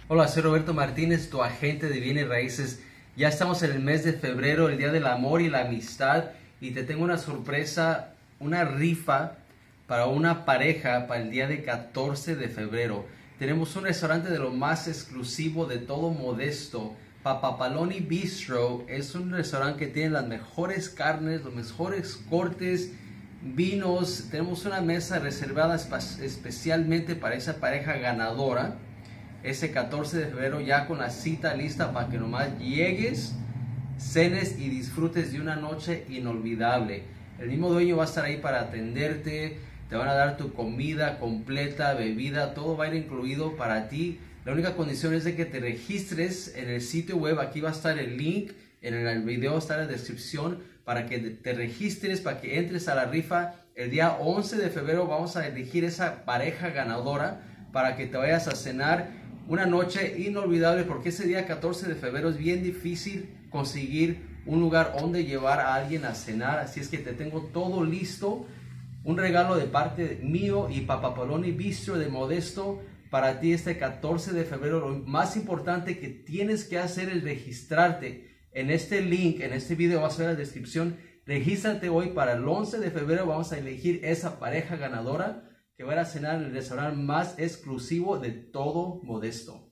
Hola, soy Roberto Martínez, tu agente de bienes raíces. Ya estamos en el mes de febrero, el día del amor y la amistad, y te tengo una sorpresa, una rifa para una pareja para el día de 14 de febrero. Tenemos un restaurante de lo más exclusivo de todo Modesto. Papapaloni Bistro es un restaurante que tiene las mejores carnes, los mejores cortes, vinos. Tenemos una mesa reservada especialmente para esa pareja ganadora ese 14 de febrero, ya con la cita lista para que nomás llegues, cenes y disfrutes de una noche inolvidable. El mismo dueño va a estar ahí para atenderte, te van a dar tu comida completa, bebida, todo va a ir incluido para ti. La única condición es de que te registres en el sitio web. Aquí va a estar el link, en el video está en la descripción, para que te registres, para que entres a la rifa. El día 11 de febrero vamos a elegir esa pareja ganadora para que te vayas a cenar una noche inolvidable, porque ese día 14 de febrero es bien difícil conseguir un lugar donde llevar a alguien a cenar. Así es que te tengo todo listo, un regalo de parte mío y Papapaloni Bistro de Modesto para ti este 14 de febrero. Lo más importante que tienes que hacer es registrarte en este link, en este video vas a ver la descripción. Regístrate hoy para el 11 de febrero, vamos a elegir esa pareja ganadora que va a cenar en el restaurante más exclusivo de todo Modesto.